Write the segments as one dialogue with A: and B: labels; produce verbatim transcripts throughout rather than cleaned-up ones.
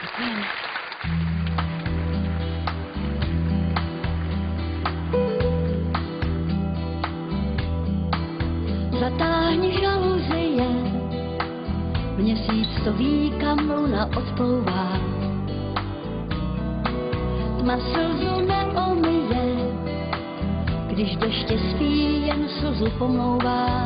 A: Zatáhni žaluzie, měsíc to ví, kam luna odplouvá. Tma slzu neomije, když deště spí, jen slzu pomlouvá.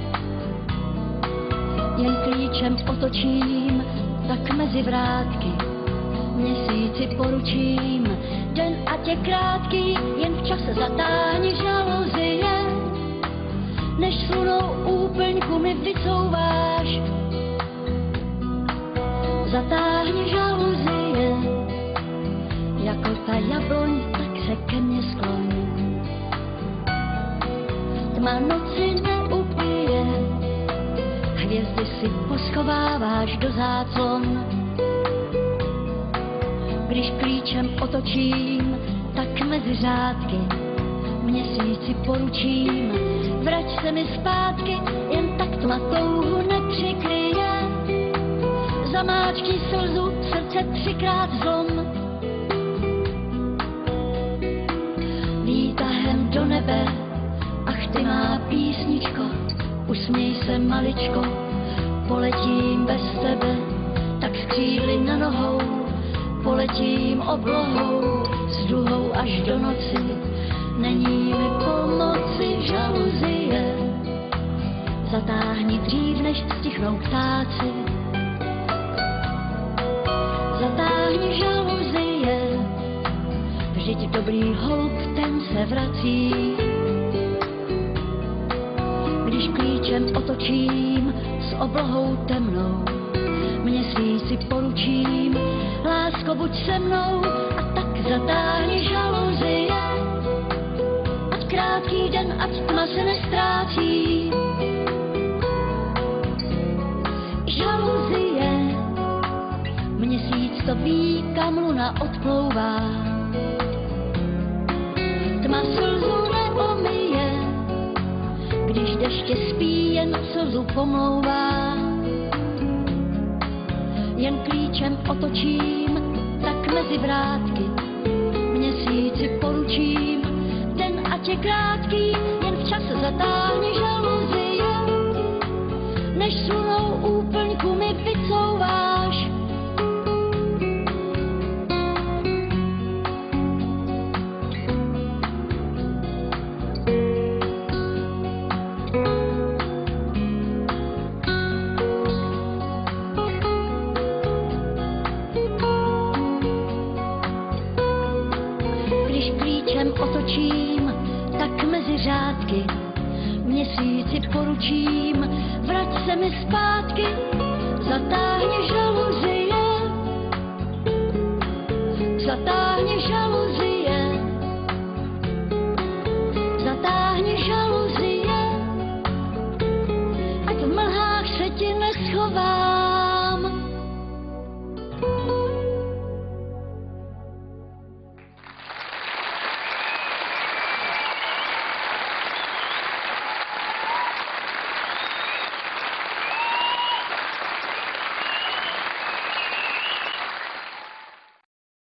A: Jen klíčem otočím, tak mezi vrátky měsíci poručím. Den ať je krátký, jen v čase zatáhni žaluzie, než slunou úplňku mi vycouváš. Zatáhni žaluzie, jako ta jabloň, tak se ke mně skloň. Tma noci neupije, hvězdy si poschováváš do záclon. Když klíčem otočím, tak mezi řádky měsíci poručím. Vrať se mi zpátky, jen tak tma touhu nepřikryje. Zamáčkni slzu, srdce třikrát zlom. Výtahem do nebe, ach ty má písničko, usměj se maličko. Poletím bez tebe, tak s křídly na nohou, poletím oblohou, s duhou až do noci. Není mi pomoci žaluzie, zatáhni dřív, než stichnou ptáci. Zatáhni žaluzie, vždyť dobrý holub, ten se vrací. Když klíčem otočím, s oblohou temnou, měsíci poručím. Lásko, buď se mnou, a tak zatáhni žaluzie, ať krátký den, ať tma se nestrácí. Žaluzie, měsíc to ví, kam luna odplouvá. Tma slzu neomije, když deště spí, jen slzu pomlouvá. Jen klíčem otočím, tak mezi vrátky měsíci poručím. Den ať je krátký, jen v čase zatáhni žaluzie, než slunou úplňku mi vycouváš. Když klíčem otočím, tak mezi řádky měsíci poručím. Vrať se mi zpátky, zatáhni žaluzi.